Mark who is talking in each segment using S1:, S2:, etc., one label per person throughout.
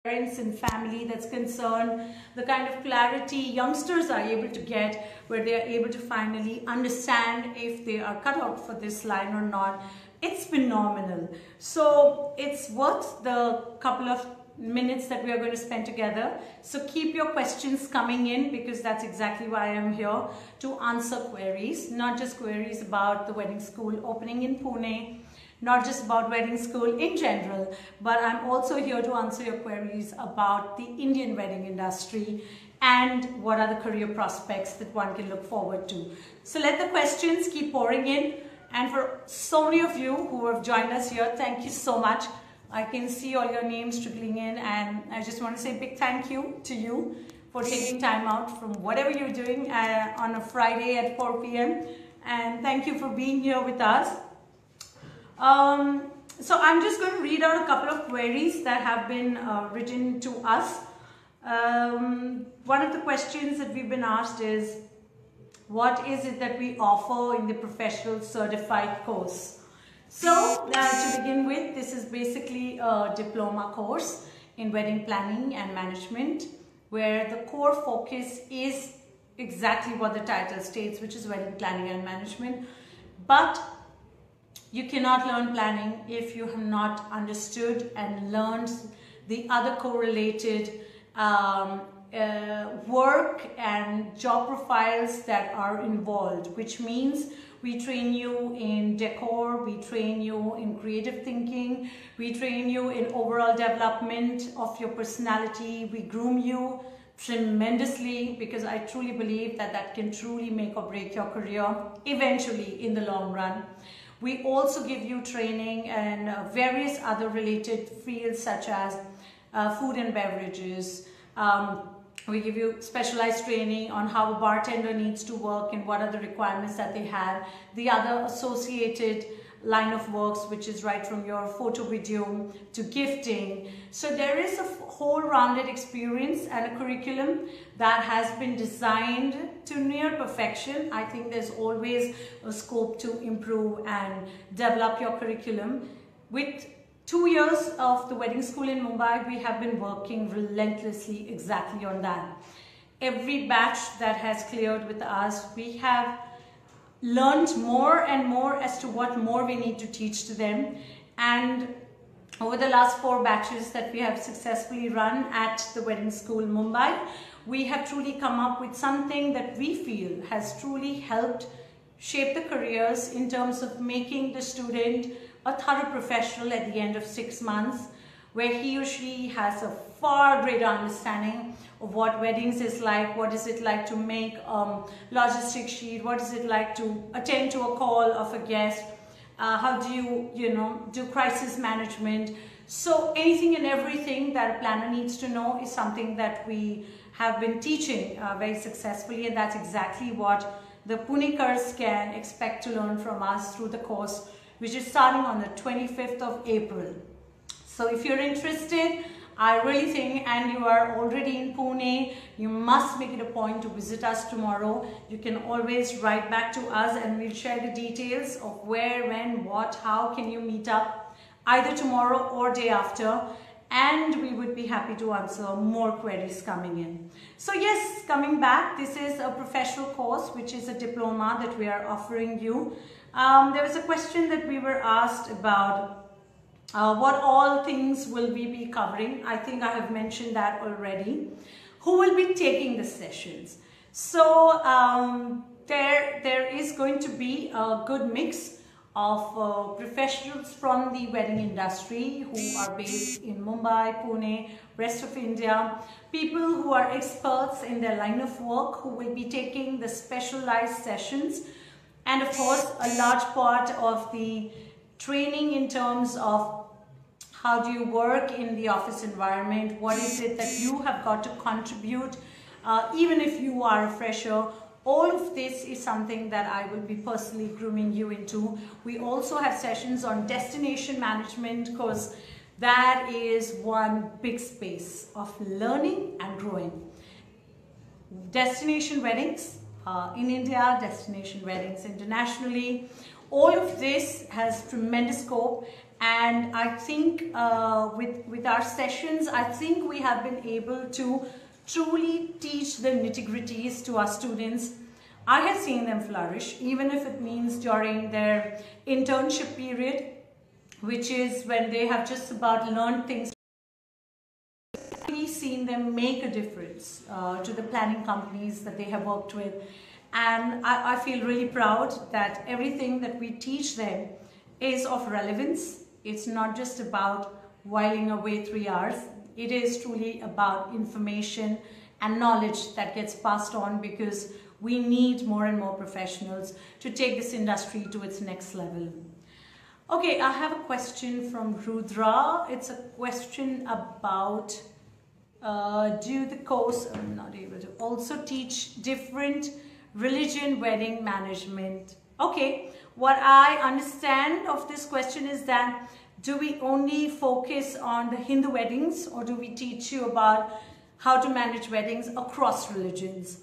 S1: parents and family that's concerned, the kind of clarity youngsters are able to get, where they are able to finally understand if they are cut out for this line or not. It's phenomenal. So it's worth the couple of minutes that we are going to spend together. So keep your questions coming in, because that's exactly why I'm here, to answer queries, not just queries about the wedding school opening in Pune, not just about wedding school in general, but I'm also here to answer your queries about the Indian wedding industry and what are the career prospects that one can look forward to. So let the questions keep pouring in. And for so many of you who have joined us here, thank you so much. I can see all your names trickling in, and I just want to say a big thank you to you for taking time out from whatever you're doing on a Friday at 4 p.m. And thank you for being here with us. So I'm just going to read out a couple of queries that have been written to us. One of the questions that we've been asked is, what is it that we offer in the professional certified course? So to begin with, this is basically a diploma course in wedding planning and management, where the core focus is exactly what the title states, which is wedding planning and management. But you cannot learn planning if you have not understood and learned the other correlated work and job profiles that are involved, which means we train you in decor, we train you in creative thinking, we train you in overall development of your personality, we groom you tremendously, because I truly believe that that can truly make or break your career eventually in the long run. We also give you training in various other related fields, such as food and beverages. We give you specialized training on how a bartender needs to work and what are the requirements that they have. The other associated line of works, which is right from your photo video to gifting. So there is a whole rounded experience and a curriculum that has been designed to near perfection. I think there's always a scope to improve and develop your curriculum. With 2 years of the wedding school in Mumbai, we have been working relentlessly exactly on that. Every batch that has cleared with us, we have learned more and more as to what more we need to teach to them. And over the last 4 batches that we have successfully run at the wedding school Mumbai, we have truly come up with something that we feel has truly helped shape the careers in terms of making the student a thorough professional at the end of 6 months, where he or she has a far greater understanding of what weddings is like, what is it like to make logistic sheet, what is it like to attend to a call of a guest, how do you do crisis management. So anything and everything that a planner needs to know is something that we have been teaching very successfully, and that's exactly what the Punekars can expect to learn from us through the course, which is starting on the 25th of April. So if you're interested, I really think, and you are already in Pune, you must make it a point to visit us tomorrow. You can always write back to us and we'll share the details of where, when, what, how can you meet up, either tomorrow or day after. And we would be happy to answer more queries coming in. So yes, coming back, this is a professional course, which is a diploma that we are offering you. There was a question that we were asked about what all things will we be covering. I think I have mentioned that already. Who will be taking the sessions? So there is going to be a good mix of professionals from the wedding industry who are based in Mumbai, Pune, rest of India, people who are experts in their line of work who will be taking the specialized sessions, and of course a large part of the training in terms of how do you work in the office environment, what is it that you have got to contribute, even if you are a fresher. All of this is something that I will be personally grooming you into. We also have sessions on destination management, because that is one big space of learning and growing. Destination weddings in India, destination weddings internationally, all of this has tremendous scope, and I think with our sessions, I think we have been able to truly teach the nitty-gritties to our students. I have seen them flourish, even if it means during their internship period, which is when they have just about learned things. I've really seen them make a difference to the planning companies that they have worked with. And I feel really proud that everything that we teach them is of relevance. It's not just about whiling away 3 hours. It is truly about information and knowledge that gets passed on, because we need more and more professionals to take this industry to its next level. Okay, I have a question from Rudra. It's a question about do the course, I'm not able to, also teach different religion wedding management. Okay, what I understand of this question is that do we only focus on the Hindu weddings, or do we teach you about how to manage weddings across religions?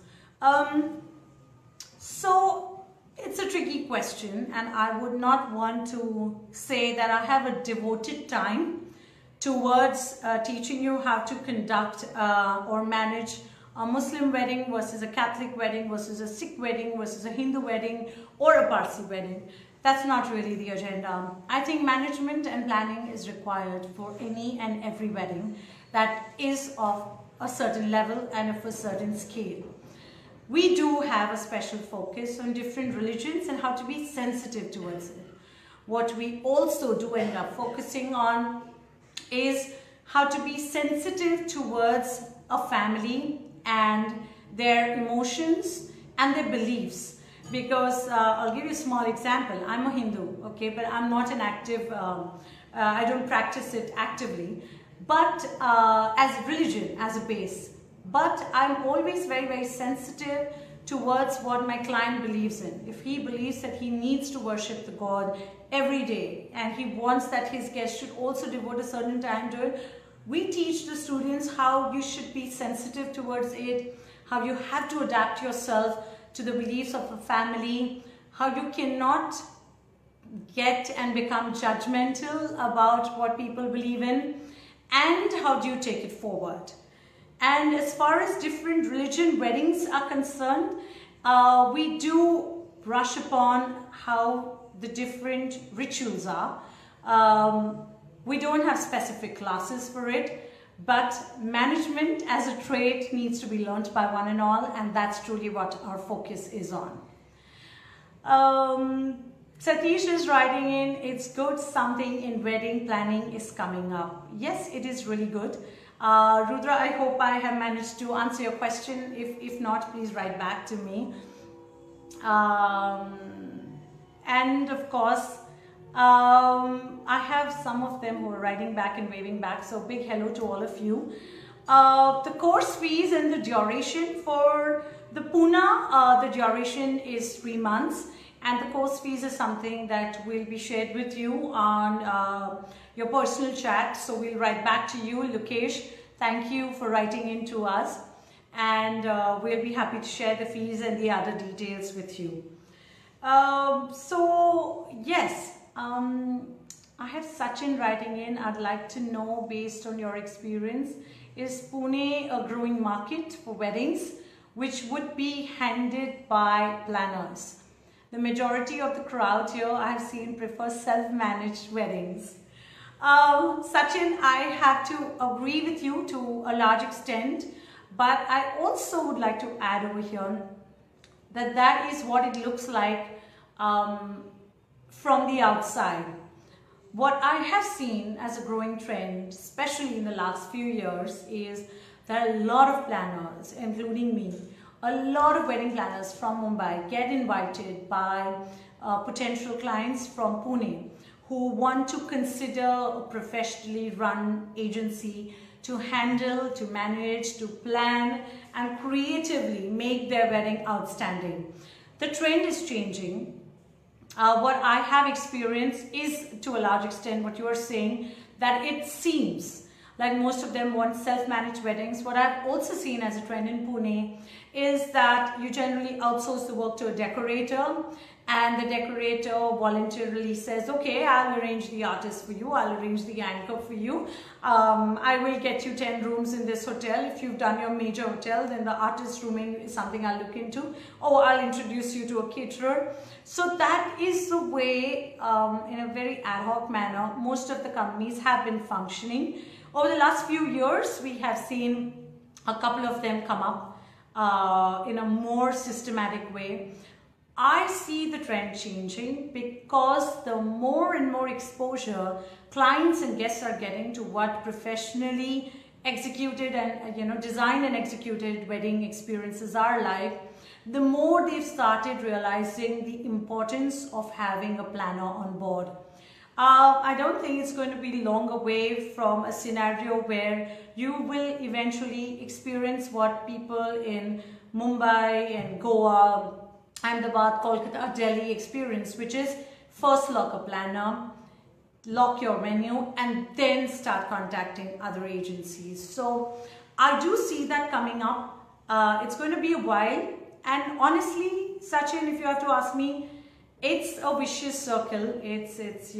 S1: So it's a tricky question, and I would not want to say that I have a devoted time towards teaching you how to conduct or manage a Muslim wedding versus a Catholic wedding versus a Sikh wedding versus a Hindu wedding or a Parsi wedding. That's not really the agenda. I think management and planning is required for any and every wedding that is of a certain level and of a certain scale. We do have a special focus on different religions and how to be sensitive towards it. What we also do end up focusing on is how to be sensitive towards a family and their emotions and their beliefs. Because I'll give you a small example. I'm a Hindu, okay, but I'm not an active, I don't practice it actively, but as religion, as a base. But I'm always very, very sensitive towards what my client believes in. If he believes that he needs to worship the God every day and he wants that his guests should also devote a certain time to it, we teach the students how you should be sensitive towards it, how you have to adapt yourself to the beliefs of a family, how you cannot get and become judgmental about what people believe in, and how do you take it forward. And as far as different religion weddings are concerned, we do brush upon how the different rituals are. We don't have specific classes for it, but management as a trade needs to be learnt by one and all, and that's truly what our focus is on. Satish is writing in, it's good something in wedding planning is coming up. Yes, it is really good. Rudra, I hope I have managed to answer your question. If not, please write back to me. And of course, I have some of them who are writing back and waving back, so big hello to all of you. The course fees and the duration for the Pune, the duration is 3 months, and the course fees is something that will be shared with you on your personal chat. So we'll write back to you, Lukesh. Thank you for writing in to us, and we'll be happy to share the fees and the other details with you. So yes, I have Sachin writing in. I'd like to know, based on your experience, is Pune a growing market for weddings which would be handled by planners? The majority of the crowd here I have seen prefer self-managed weddings. Sachin, I have to agree with you to a large extent, but I also would like to add over here that that is what it looks like from the outside. What I have seen as a growing trend, especially in the last few years, is there are a lot of planners, including me, a lot of wedding planners from Mumbai get invited by potential clients from Pune who want to consider a professionally run agency to handle, to manage, to plan, and creatively make their wedding outstanding. The trend is changing. What I have experienced is, to a large extent, what you are saying, that it seems like most of them want self-managed weddings. What I've also seen as a trend in Pune is that you generally outsource the work to a decorator, and the decorator voluntarily says, okay, I'll arrange the artist for you, I'll arrange the anchor for you, I will get you 10 rooms in this hotel. If you've done your major hotel, then the artist rooming is something I'll look into, or I'll introduce you to a caterer. So that is the way, in a very ad hoc manner, most of the companies have been functioning. Over the last few years, we have seen a couple of them come up in a more systematic way. I see the trend changing because the more and more exposure clients and guests are getting to what professionally executed and designed and executed wedding experiences are like, the more they've started realizing the importance of having a planner on board. I don't think it's going to be long away from a scenario where you will eventually experience what people in Mumbai and Goa, Ahmedabad, Kolkata, Delhi experience, which is first lock a planner, lock your venue, and then start contacting other agencies. So I do see that coming up. It's going to be a while, and honestly, Sachin, if you have to ask me, it's a vicious circle. It's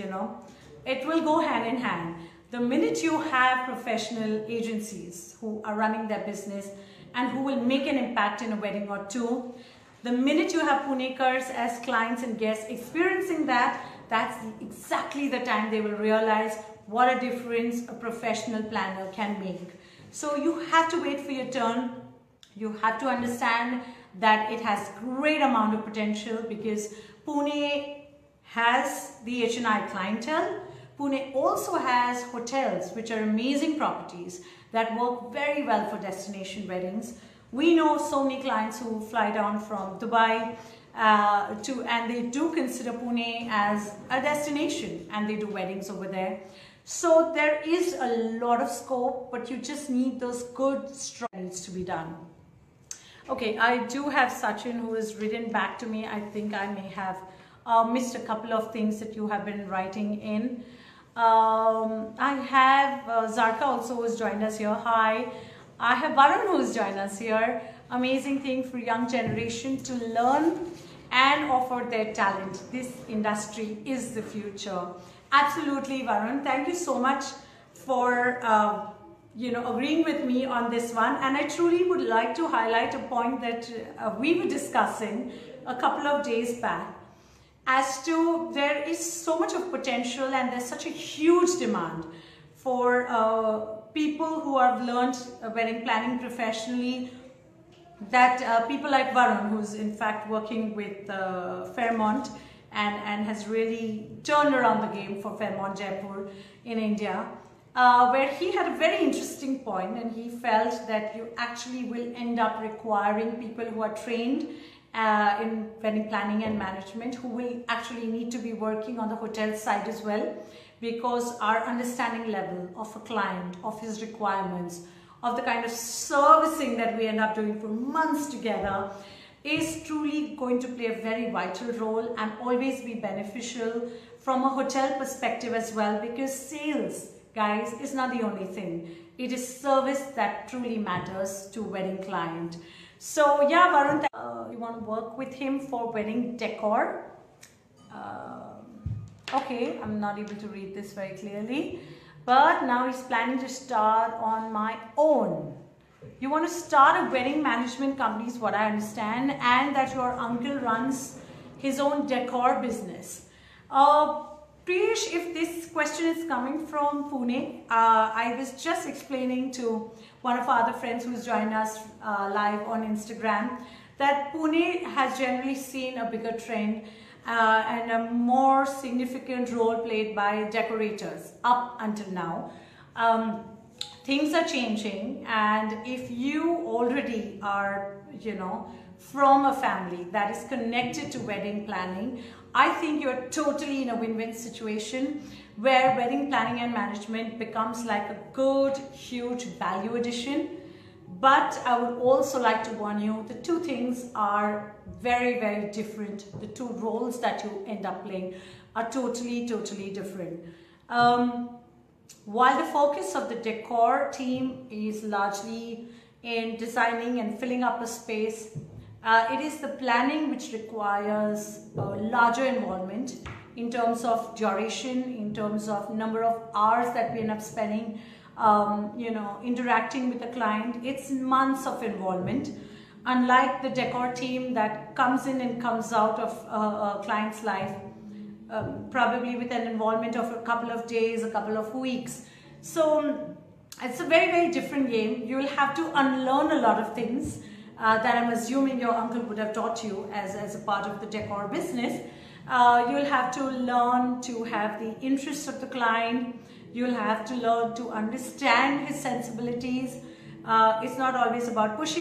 S1: it will go hand in hand. The minute you have professional agencies who are running their business and who will make an impact in a wedding or two, the minute you have Punekars as clients and guests experiencing that, that's exactly the time they will realize what a difference a professional planner can make. So you have to wait for your turn. You have to understand that it has great amount of potential because Pune has the HNI clientele. Pune also has hotels, which are amazing properties that work very well for destination weddings. We know so many clients who fly down from Dubai and they do consider Pune as a destination and they do weddings over there. So there is a lot of scope, but you just need those good strides to be done. Okay, I do have Sachin who has written back to me. I think I may have missed a couple of things that you have been writing in. I have Zarka also who's joined us here. Hi. I have Varun who's joined us here. Amazing thing for young generation to learn and offer their talent. This industry is the future. Absolutely, Varun. Thank you so much for agreeing with me on this one. And I truly would like to highlight a point that we were discussing a couple of days back as to there is so much of potential and there's such a huge demand for people who have learned wedding planning professionally, that people like Varun, who's in fact working with Fairmont and has really turned around the game for Fairmont Jaipur in India, where he had a very interesting point, and he felt that you actually will end up requiring people who are trained in wedding planning and management, who will actually need to be working on the hotel side as well, because our understanding level of a client, of his requirements, of the kind of servicing that we end up doing for months together is truly going to play a very vital role and always be beneficial from a hotel perspective as well, because sales, guys, is not the only thing. It is service that truly matters to a wedding client. So yeah, Varun, you want to work with him for wedding decor? Okay, I'm not able to read this very clearly, but now he's planning to start on my own. You want to start a wedding management company is what I understand, and that your uncle runs his own decor business. Priyesh, if this question is coming from Pune, I was just explaining to one of our other friends who's joined us live on Instagram that Pune has generally seen a bigger trend and a more significant role played by decorators up until now. Things are changing, and if you already are, from a family that is connected to wedding planning, I think you're totally in a win-win situation where wedding planning and management becomes like a good, huge value addition. But I would also like to warn you, the two things are very, very different. The two roles that you end up playing are totally, totally different. While the focus of the decor team is largely in designing and filling up a space, It is the planning which requires larger involvement in terms of duration, in terms of number of hours that we end up spending, interacting with the client. It's months of involvement. Unlike the decor team that comes in and comes out of a client's life, probably with an involvement of a couple of days, a couple of weeks. So it's a very, very different game. You will have to unlearn a lot of things that I'm assuming your uncle would have taught you as a part of the decor business. You'll have to learn to have the interests of the client. You'll have to learn to understand his sensibilities. It's not always about pushing.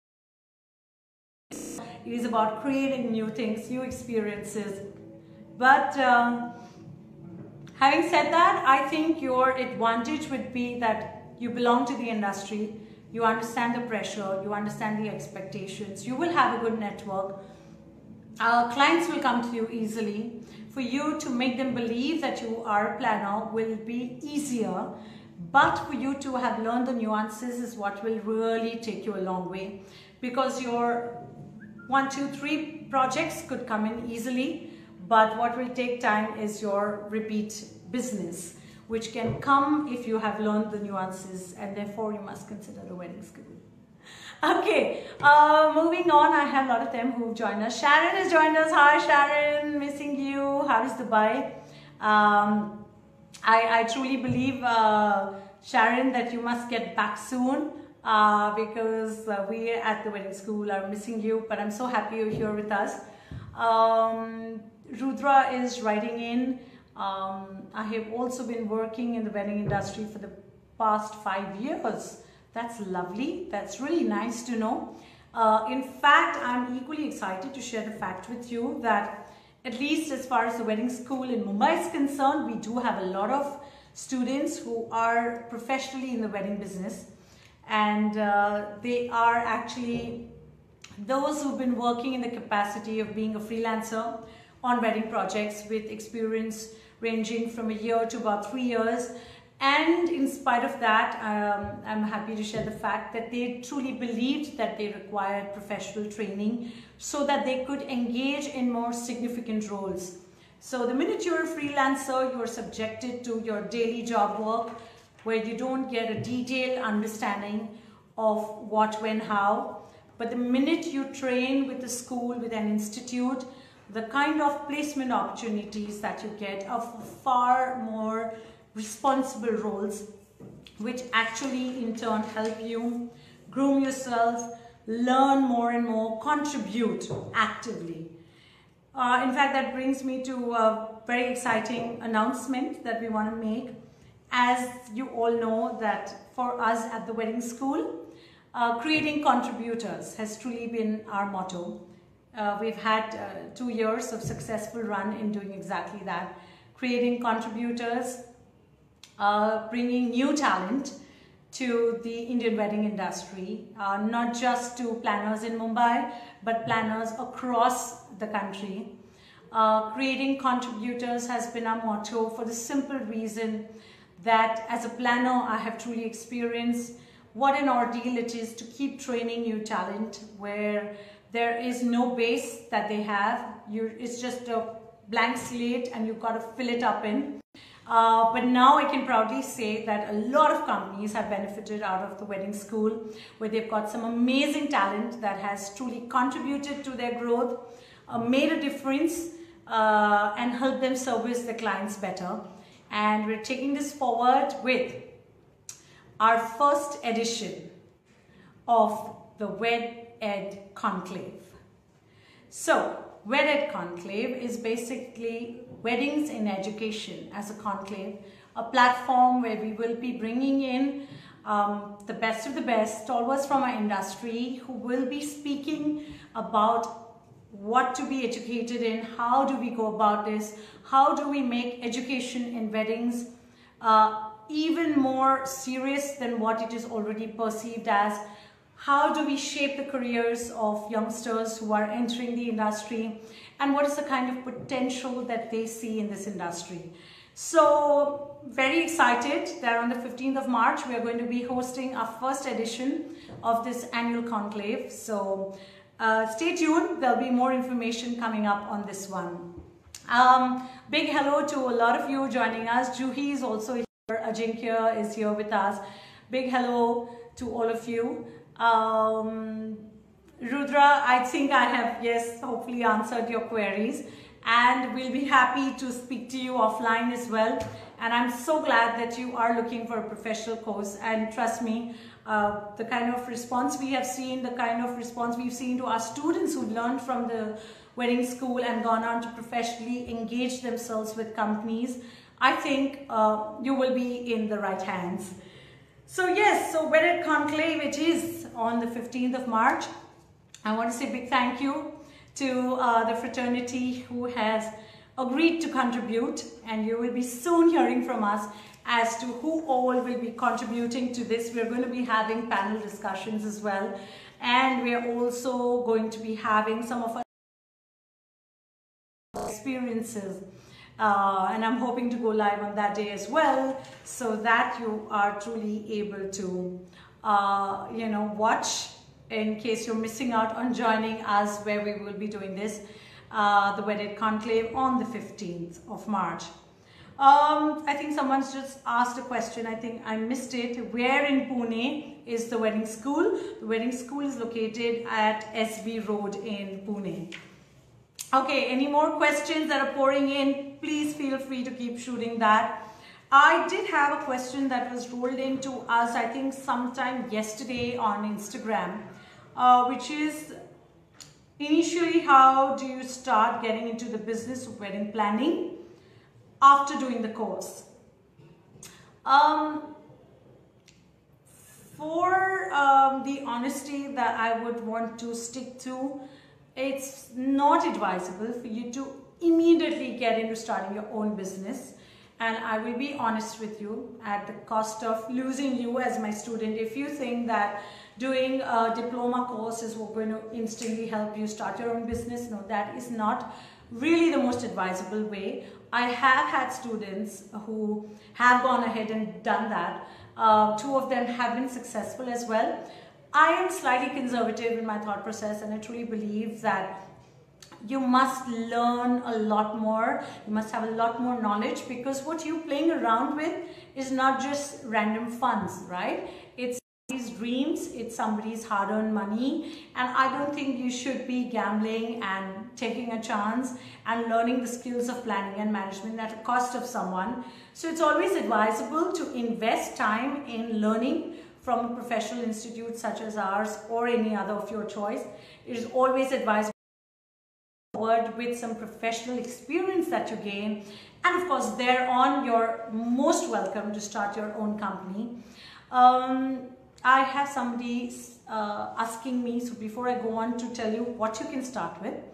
S1: It is about creating new things, new experiences. But having said that, I think your advantage would be that you belong to the industry, you understand the pressure, you understand the expectations, you will have a good network. Clients will come to you easily. For you to make them believe that you are a planner will be easier, but for you to have learned the nuances is what will really take you a long way, because your 1, 2, 3 projects could come in easily, but what will take time is your repeat business, which can come if you have learned the nuances, and therefore you must consider the wedding school. Okay, moving on, I have a lot of them who've joined us. Sharon has joined us. Hi Sharon, missing you. How is Dubai? I truly believe, Sharon, that you must get back soon. Because we at the wedding school are missing you, but I'm so happy you're here with us. Rudra is writing in. I have also been working in the wedding industry for the past 5 years. That's lovely. That's really nice to know. In fact, I'm equally excited to share the fact with you that at least as far as the wedding school in Mumbai is concerned, we do have a lot of students who are professionally in the wedding business. And they are actually those who've been working in the capacity of being a freelancer on wedding projects with experience ranging from a year to about 3 years. And in spite of that, I'm happy to share the fact that they truly believed that they required professional training so that they could engage in more significant roles. So the minute you're a freelancer, you're subjected to your daily job work, where you don't get a detailed understanding of what, when, how. But the minute you train with a school, with an institute, the kind of placement opportunities that you get are far more responsible roles, which actually in turn help you groom yourself, learn more and more, contribute actively. In fact, that brings me to a very exciting announcement that we want to make. As you all know, that for us at the wedding school, creating contributors has truly been our motto. We've had 2 years of successful run in doing exactly that. Creating contributors, bringing new talent to the Indian wedding industry, not just to planners in Mumbai, but planners across the country. Creating contributors has been our motto for the simple reason that as a planner, I have truly experienced what an ordeal it is to keep training new talent where there is no base that they have. It's just a blank slate and you've got to fill it up in. But now I can proudly say that a lot of companies have benefited out of the wedding school, where they've got some amazing talent that has truly contributed to their growth, made a difference, and helped them service the clients better. And we're taking this forward with our first edition of the WedEd Conclave. So, WedEd Conclave is basically Weddings in Education as a conclave, a platform where we will be bringing in the best of the best, stalwarts from our industry, who will be speaking about what to be educated in, how do we go about this, how do we make education in weddings even more serious than what it is already perceived as. How do we shape the careers of youngsters who are entering the industry, and what is the kind of potential that they see in this industry. So very excited that on the 15th of March we are going to be hosting our first edition of this annual conclave. So Stay tuned, there'll be more information coming up on this one. Big hello to a lot of you joining us. Juhi is also here, Ajinkya is here with us. Big hello to all of you. Rudra, I think I have, yes, hopefully answered your queries, and we'll be happy to speak to you offline as well. And I'm so glad that you are looking for a professional course, and trust me, the kind of response we have seen, the kind of response we've seen to our students who've learned from the wedding school and gone on to professionally engage themselves with companies, I think you will be in the right hands. So yes, so Wedded Conclave, it is on the 15th of March. I want to say a big thank you to the fraternity who has agreed to contribute, and you will be soon hearing from us as to who all will be contributing to this. We're going to be having panel discussions as well, and we are also going to be having some of our experiences, and I'm hoping to go live on that day as well, so that you are truly able to you know, watch in case you're missing out on joining us, where we will be doing this, the Wedded Conclave on the 15th of March. I think someone's just asked a question. I think I missed it. Where in Pune is the wedding school? The wedding school is located at SB Road in Pune. Okay, any more questions that are pouring in? Please feel free to keep shooting that. I did have a question that was rolled into us, I think sometime yesterday on Instagram, which is, initially, how do you start getting into the business of wedding planning after doing the course? For the honesty that I would want to stick to, it's not advisable for you to immediately get into starting your own business. And I will be honest with you, at the cost of losing you as my student, if you think that doing a diploma course is going to instantly help you start your own business, no, that is not really the most advisable way. I have had students who have gone ahead and done that. 2 of them have been successful as well. I am slightly conservative in my thought process, and I truly believe that you must learn a lot more. You must have a lot more knowledge, because what you're playing around with is not just random funds, right? It's somebody's dreams, it's somebody's hard-earned money, and I don't think you should be gambling and taking a chance and learning the skills of planning and management at the cost of someone. So it's always advisable to invest time in learning from a professional institute such as ours or any other of your choice. It is always advisable with some professional experience that you gain, and of course thereon you're most welcome to start your own company. I have somebody asking me, so before I go on to tell you what you can start with,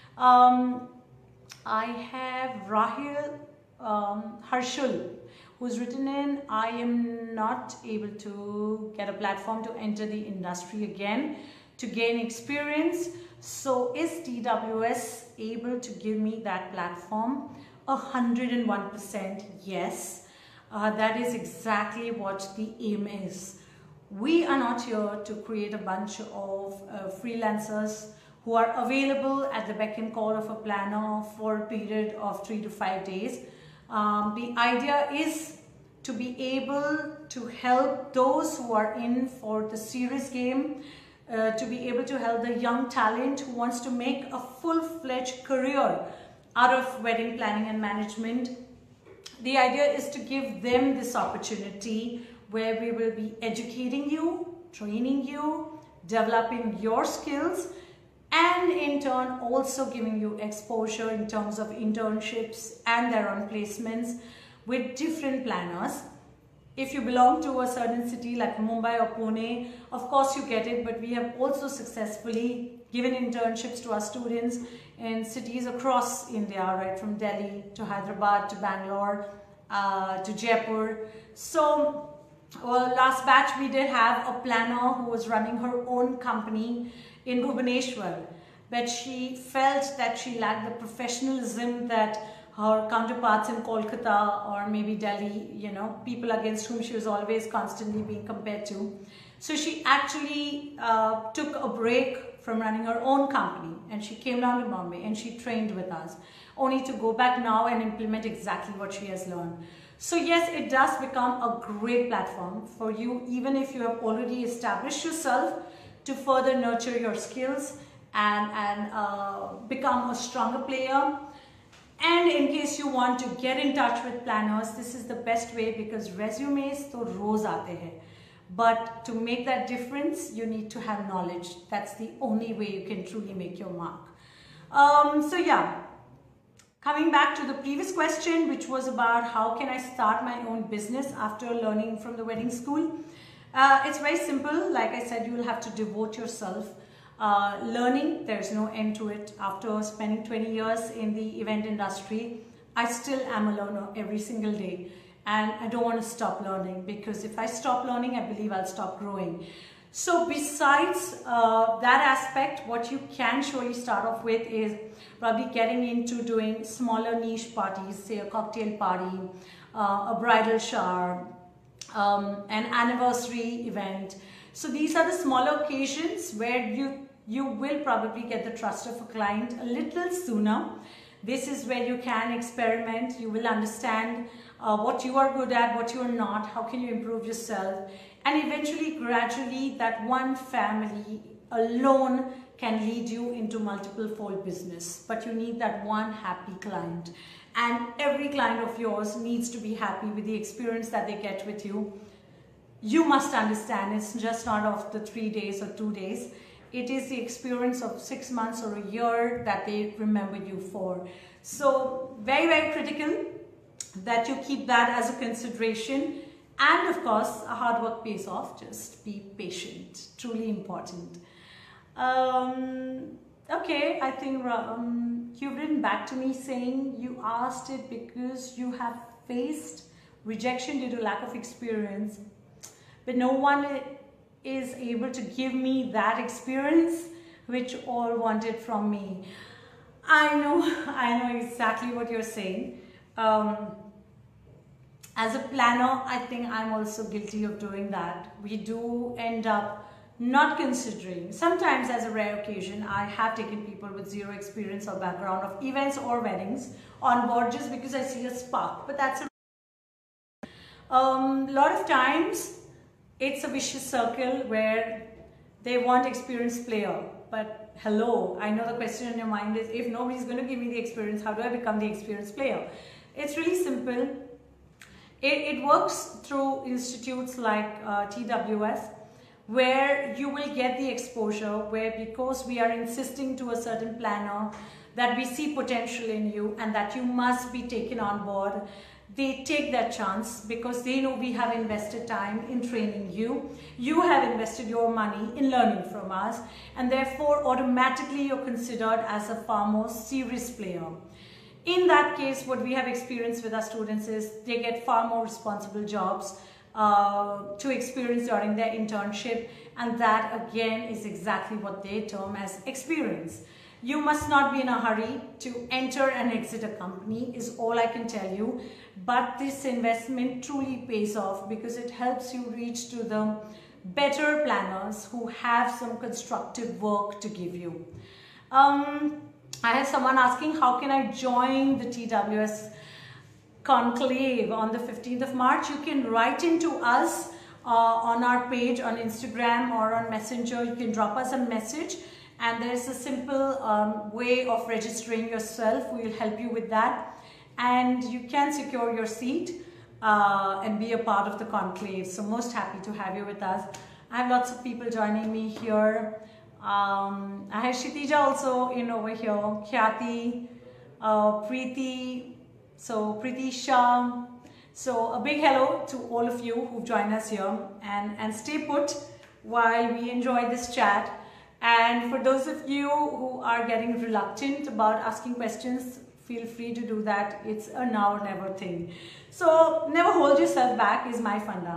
S1: I have Rahil Harshul, who's written in, I am not able to get a platform to enter the industry again to gain experience. So is TWS able to give me that platform? 101% yes. That is exactly what the aim is. We are not here to create a bunch of freelancers who are available at the beck and call of a planner for a period of 3 to 5 days. The idea is to be able to help those who are in for the serious game, to be able to help the young talent who wants to make a full-fledged career out of wedding planning and management. The idea is to give them this opportunity where we will be educating you, training you, developing your skills, and in turn also giving you exposure in terms of internships and their own placements with different planners. If you belong to a certain city like Mumbai or Pune, of course you get it, but we have also successfully given internships to our students in cities across India, right from Delhi to Hyderabad to Bangalore to Jaipur. So last batch we did have a planner who was running her own company in Bhubaneswar, but she felt that she lacked the professionalism that her counterparts in Kolkata or maybe Delhi, you know, people against whom she was always constantly being compared to. So she actually took a break from running her own company, and she came down to Bombay and she trained with us, only to go back now and implement exactly what she has learned. So yes, it does become a great platform for you, even if you have already established yourself, to further nurture your skills and become a stronger player. And in case you want to get in touch with planners, this is the best way, because resumes to roz aate hain. But to make that difference, you need to have knowledge. That's the only way you can truly make your mark. So yeah, coming back to the previous question, which was about how can I start my own business after learning from the wedding school. It's very simple. Like I said, you will have to devote yourself. Learning, there's no end to it. After spending 20 years in the event industry, I still am a learner every single day. And I don't want to stop learning, because if I stop learning, I believe I'll stop growing. So besides that aspect, what you can surely start off with is probably getting into doing smaller niche parties, say a cocktail party, a bridal shower, an anniversary event. So these are the smaller occasions where you will probably get the trust of a client a little sooner. This is where you can experiment. You will understand what you are good at, what you are not, how can you improve yourself, and eventually, gradually, that one family alone can lead you into multiple fold business. But you need that one happy client, and every client of yours needs to be happy with the experience that they get with you. You must understand, it's just not of the 3 days or 2 days. It is the experience of 6 months or a year that they remember you for. So very, very critical that you keep that as a consideration. And of course, hard work pays off. Just be patient. Truly important. Okay, I think you've written back to me saying you asked it because you have faced rejection due to lack of experience, but no one is able to give me that experience which all wanted from me. I know exactly what you're saying. As a planner, I think I'm also guilty of doing that. We do end up not considering. Sometimes, as a rare occasion, I have taken people with zero experience or background of events or weddings on board just because I see a spark. But that's a lot of times it's a vicious circle where they want experienced player. But hello, I know the question in your mind is, if nobody's going to give me the experience, how do I become the experienced player? It's really simple. It works through institutes like TWS, where you will get the exposure, where because we are insisting to a certain planner that we see potential in you and that you must be taken on board, they take that chance because they know we have invested time in training you. You have invested your money in learning from us, and therefore automatically you're considered as a far more serious player. In that case, what we have experienced with our students is they get far more responsible jobs to experience during their internship, and that again is exactly what they term as experience. You must not be in a hurry to enter and exit a company is all I can tell you, but this investment truly pays off because it helps you reach to the better planners who have some constructive work to give you. I have someone asking, how can I join the TWS conclave on the 15th of March? You can write into us on our page on Instagram or on Messenger. You can drop us a message, and there's a simple way of registering yourself. We will help you with that, and you can secure your seat and be a part of the conclave. So most happy to have you with us. I have lots of people joining me here. I have Kshitija also in over here, Khyati, Preeti, so Preeti Shah. So a big hello to all of you who've joined us here, and stay put while we enjoy this chat. And for those of you who are getting reluctant about asking questions, feel free to do that. It's a now or never thing. So never hold yourself back is my funda.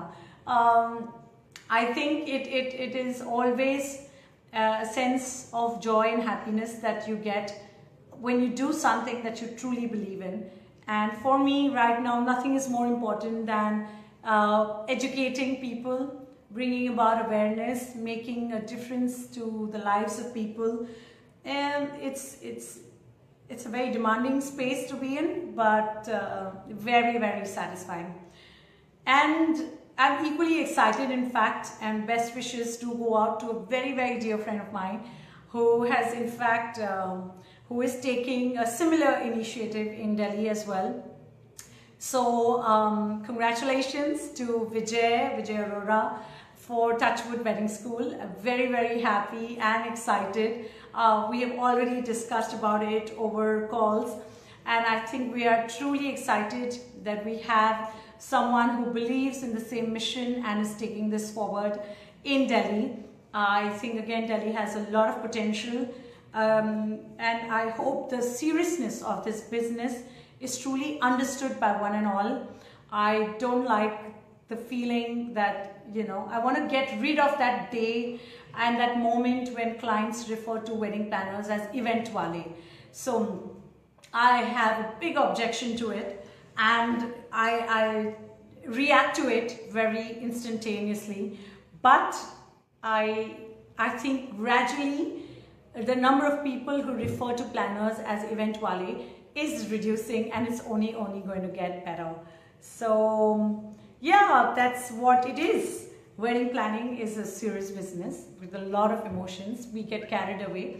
S1: I think it is always a sense of joy and happiness that you get when you do something that you truly believe in. And for me right now, nothing is more important than educating people bringing about awareness, making a difference to the lives of people. And it's a very demanding space to be in, but very, very satisfying. And I'm equally excited, in fact, and best wishes to go out to a very, very dear friend of mine who has, in fact, who is taking a similar initiative in Delhi as well. So congratulations to Vijay Arora for Touchwood Wedding School. I'm very, very happy and excited. We have already discussed about it over calls, and I think we are truly excited that we have someone who believes in the same mission and is taking this forward in Delhi. I think again Delhi has a lot of potential, and I hope the seriousness of this business is truly understood by one and all. I don't like the feeling that, you know, I want to get rid of that day and that moment when clients refer to wedding planners as event wale. So I have a big objection to it, and I react to it very instantaneously. But I think gradually the number of people who refer to planners as event wale is reducing, and it's only going to get better. So yeah, that's what it is. Wedding planning is a serious business with a lot of emotions. We get carried away.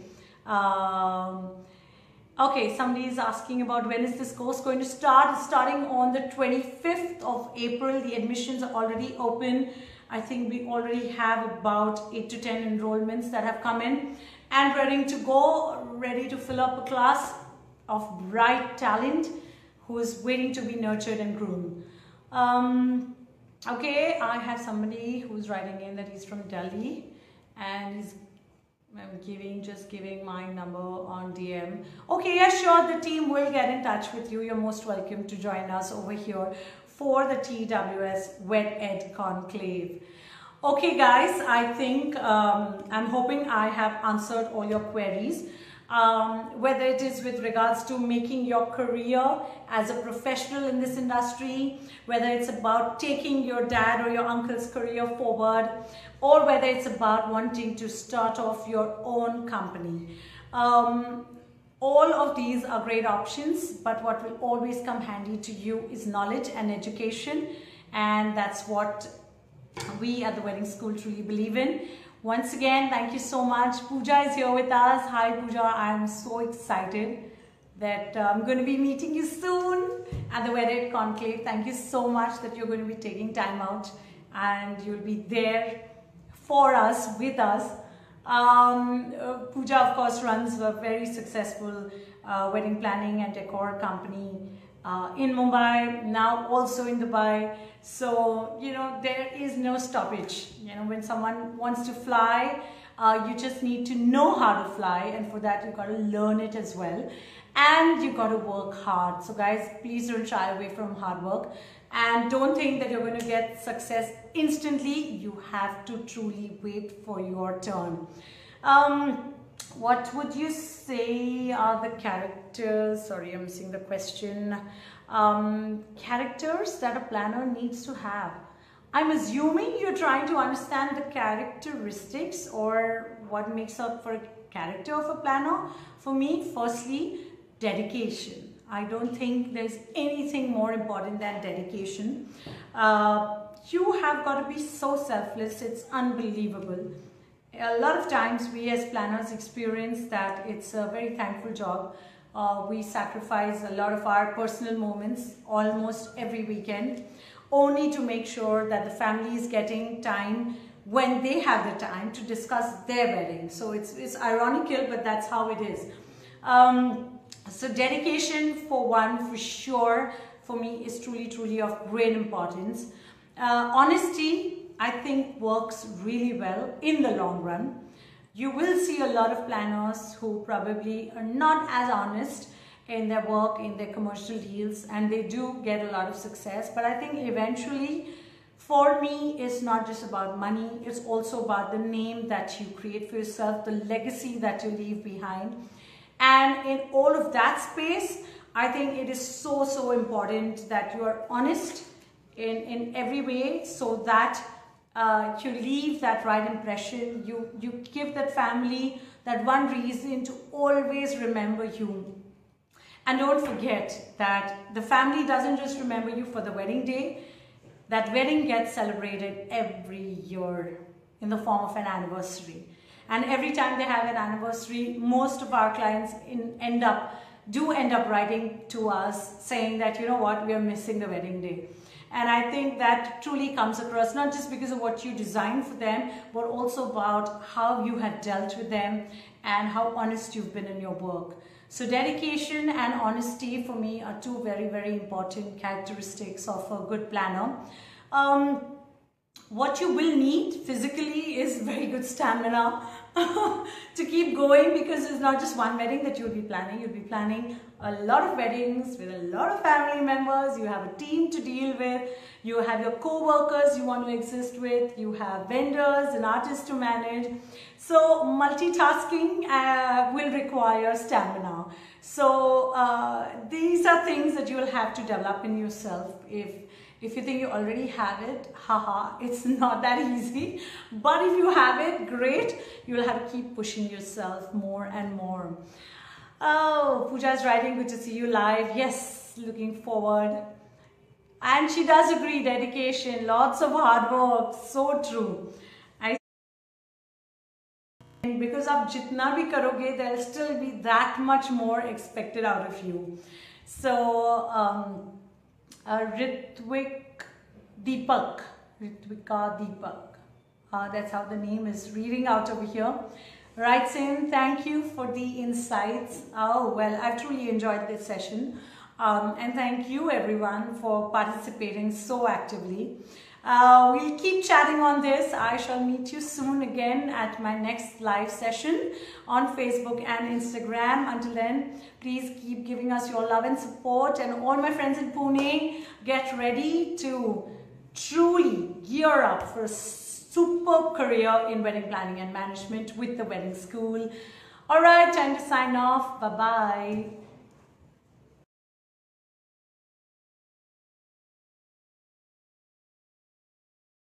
S1: Okay, somebody is asking about when is this course going to start. It's starting on the 25th of April. The admissions are already open. I think we already have about 8 to 10 enrollments that have come in and ready to go, ready to fill up a class of bright talent who is waiting to be nurtured and groomed. Okay, I have somebody who's writing in that he's from Delhi and he's just giving my number on DM. Okay, yeah, sure, the team will get in touch with you. You're most welcome to join us over here for the TWS Wed Ed Conclave. Okay guys, I think I'm hoping I have answered all your queries. Whether it is with regards to making your career as a professional in this industry, whether it's about taking your dad or your uncle's career forward, or whether it's about wanting to start off your own company. All of these are great options, but what will always come handy to you is knowledge and education, and that's what we at the Wedding School truly believe in. Once again, thank you so much. Pooja is here with us. Hi Pooja, I am so excited that I'm going to be meeting you soon at the Wed Ed Conclave. Thank you so much that you're going to be taking time out and you'll be there for us, with us. Pooja of course runs a very successful wedding planning and decor company in Mumbai, now also in Dubai. So, you know, there is no stoppage. You know, when someone wants to fly, you just need to know how to fly, and for that you've got to learn it as well. And you've got to work hard. So guys, please don't shy away from hard work. And don't think that you're going to get success instantly. You have to truly wait for your turn. What would you say are the characters? Sorry, I'm missing the question. Characters that a planner needs to have. I'm assuming you're trying to understand the characteristics or what makes up for a character of a planner. For me, firstly, dedication. I don't think there's anything more important than dedication. You have got to be so selfless, it's unbelievable. A lot of times we as planners experience that it's a very thankful job. We sacrifice a lot of our personal moments almost every weekend only to make sure that the family is getting time when they have the time to discuss their wedding. So it's ironical, but that's how it is. So dedication for one, for sure, for me is truly of great importance. Honesty, I think, works really well in the long run. You will see a lot of planners who probably are not as honest in their work, in their commercial deals, and they do get a lot of success. But I think eventually, for me, it's not just about money, it's also about the name that you create for yourself, the legacy that you leave behind. And in all of that space, I think it is so important that you are honest in every way, so that you leave that right impression. You give that family that one reason to always remember you. And don't forget that the family doesn't just remember you for the wedding day. That wedding gets celebrated every year in the form of an anniversary. And every time they have an anniversary, most of our clients end up writing to us saying that, you know what, we are missing the wedding day. And I think that truly comes across not just because of what you designed for them, but also about how you have dealt with them and how honest you've been in your work. So dedication and honesty for me are two very, very important characteristics of a good planner. What you will need physically is very good stamina to keep going, because it's not just one wedding that you'll be planning. You'll be planning a lot of weddings with a lot of family members. You have a team to deal with. You have your co-workers you want to exist with. You have vendors and artists to manage. So multitasking will require stamina. So these are things that you will have to develop in yourself. If you think you already have it, haha, it's not that easy. But if you have it, great. You will have to keep pushing yourself more and more. Oh, Pooja is writing, good to see you live. Yes, looking forward. And she does agree, dedication, lots of hard work, so true. Because आप जितना भी करोगे, there'll still be that much more expected out of you. So, Ritvika Deepak, that's how the name is reading out over here. Writes in, thank you for the insights. Oh, well, I've truly enjoyed this session. And thank you everyone for participating so actively. We'll keep chatting on this. I shall meet you soon again at my next live session on Facebook and Instagram. Until then, please keep giving us your love and support. And all my friends in Pune, get ready to truly gear up for a superb career in wedding planning and management with the Wedding School. All right, time to sign off. Bye-bye.